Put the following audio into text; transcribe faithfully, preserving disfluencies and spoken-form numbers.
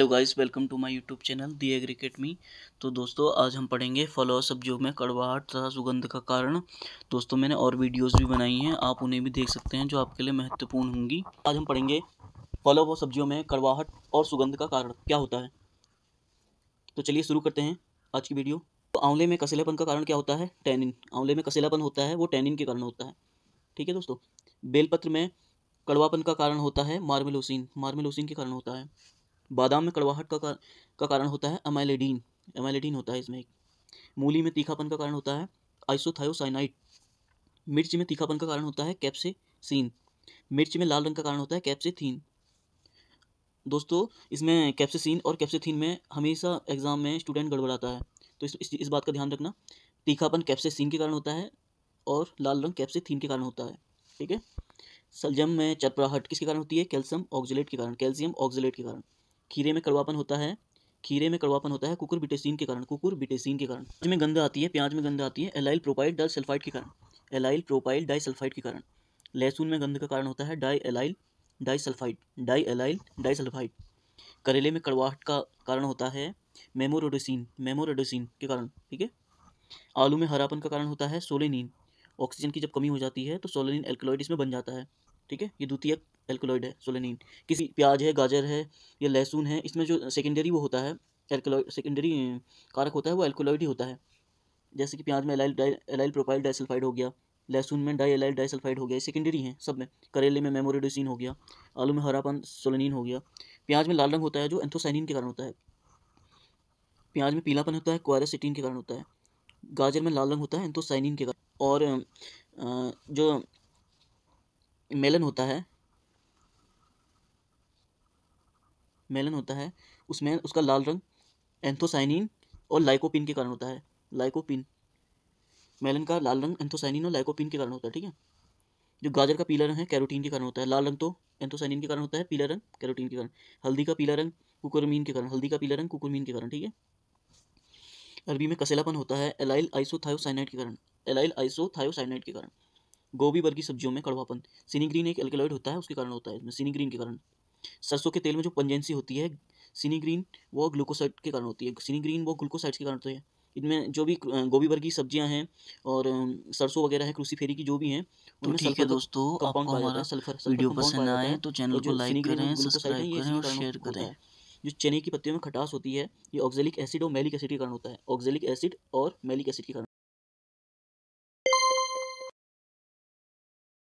Hello guys, welcome to my YouTube channel दी एग्रीकेट मी। तो दोस्तों, आज हम पढ़ेंगे फल और सब्जियों में कड़वाहट तथा सुगंध का कारण। दोस्तों, मैंने और वीडियोस भी बनाई हैं, आप उन्हें भी देख सकते हैं जो आपके लिए महत्वपूर्ण होंगी। आज हम पढ़ेंगे फलों व सब्जियों में कड़वाहट और सुगंध का कारण क्या होता है। तो चलिए शुरू करते हैं आज की वीडियो। तो आंवले में कसेलापन का कारण क्या होता है? टैनिन। आंवले में कसेलापन होता है वो टैनिन के कारण होता है। ठीक है दोस्तों। बेलपत्र में कड़वापन का कारण होता है मार्मेलोसिन। मार्मेलोसिन के कारण होता है। बादाम में कड़वाहट का, का का कारण होता है अमाइलेडीन। अमाइलेडीन होता है इसमें एक। मूली में तीखापन का कारण होता है आइसोथायोसाइनाइड। मिर्च में तीखापन का कारण होता है कैप्सेसिन। मिर्च में लाल रंग का कारण होता है कैप्सेथीन। दोस्तों, इसमें कैप्सेसिन और कैप्सेथीन में हमेशा एग्जाम में स्टूडेंट गड़बड़ाता है, तो इस, इस, इस बात का ध्यान रखना। तीखापन कैप्सेसिन के कारण होता है और लाल रंग कैप्सेथीन के कारण होता है। ठीक है। सलजम में चरपराहट किसके कारण होती है? कैल्शियम ऑक्जेलेट के कारण। कैल्शियम ऑक्जेलेट के कारण। खीरे में कड़वापन होता है खीरे में कड़वापन होता है कुकुरबिटेसिन के कारण। कुकुरबिटेसिन के कारण। प्याज में गंध आती है प्याज में गंध आती है एलाइल प्रोपाइल डाइसल्फाइड के कारण। एलाइल प्रोपाइल डाइसल्फाइड के कारण। लहसुन में गंध का कारण होता है diallyl disulphide. Diallyl disulphide. करेले में कड़वाहट का कारण होता है मेमोरोडेसिन। मेमोरोडेसिन के कारण। ठीक है। आलू में हरापन का कारण होता है सोलेनिन। ऑक्सीजन की जब कमी हो जाती है तो सोलेनिन एल्कलॉइड इसमें बन जाता है। ठीक है। ये द्वितीयक एल्कलॉइड है सोलेनिन। किसी प्याज है, गाजर है या लहसुन है, इसमें जो सेकेंडरी वो होता है एल्कलॉइड, सेकेंडरी कारक होता है वो एल्कलॉइड ही होता है। जैसे कि प्याज में allyl diallyl propyl disulphide हो गया, लहसुन में डाई एलाइल डाइसल्फाइड हो गया, सेकेंडरी हैं सब में। करेले में मेमोरोडेसिन हो गया, आलू में हरापन सोलेनिन हो गया। प्याज में लाल रंग होता है जो एंथोसाइनिन के कारण होता है। प्याज में पीलापन होता है क्वारसिटीन के कारण होता है। गाजर में लाल रंग होता है एंथोसाइनिन के कारण। और जो मेलन होता है मेलन होता है उसमें उसका लाल रंग एंथोसाइनिन और लाइकोपिन के कारण होता है। लाइकोपिन। मेलन का लाल रंग एंथोसाइनिन और लाइकोपिन के कारण होता है। ठीक है। जो गाजर का पीला रंग है कैरोटीन के कारण होता है। लाल रंग तो एंथोसाइनिन के कारण होता है, पीला रंग कैरोटीन के कारण। हल्दी का पीला रंग कुकुरमीन के कारण। हल्दी का पीला रंग कुकुरमीन के कारण। ठीक है। अरबी में कसेलापन होता है एलाइल आइसोथायोसाइनाइड के कारण। एलाइल आइसोथायोसाइनाइड के कारण। गोभी वर्गीय सब्जियों में कड़वापन। सिनीग्रीन एक एल्कलॉइड होता है, उसके कारण होता है इसमें, सिनीग्रीन के कारण। सरसों के तेल में जो पंजेंसी होती है सिनीग्रीन, वो ग्लूकोसाइड के कारण होती है। सिनीग्रीन वो ग्लूकोसाइड्स के कारण होती है। इनमें जो भी गोभी वर्गीय सब्जियां हैं और सरसों वगैरह है, क्रूसीफेरी की जो भी हैं, तो उनमें ठीक है सल्फर का दोस्तों, कंपाउंड आपको पाया जाता हमारा है। सल्फर सल्फर वीडियो कंपाउंड पसंद पाया जाता आए है। तो चैनल और को जो लाइक सिनीग्रीन और करें, ग्लूकोसाइड है, सब्सक्राइब ये करें इसी के और कारण शेयर होता करें। है। जो चने की पत्तियों में खटास होती है, ये ऑक्जेलिक एसिड और मैलिक एसिड के कारण होता है। ऑक्जेलिक एसिड और मैलिक एसिड के कारण।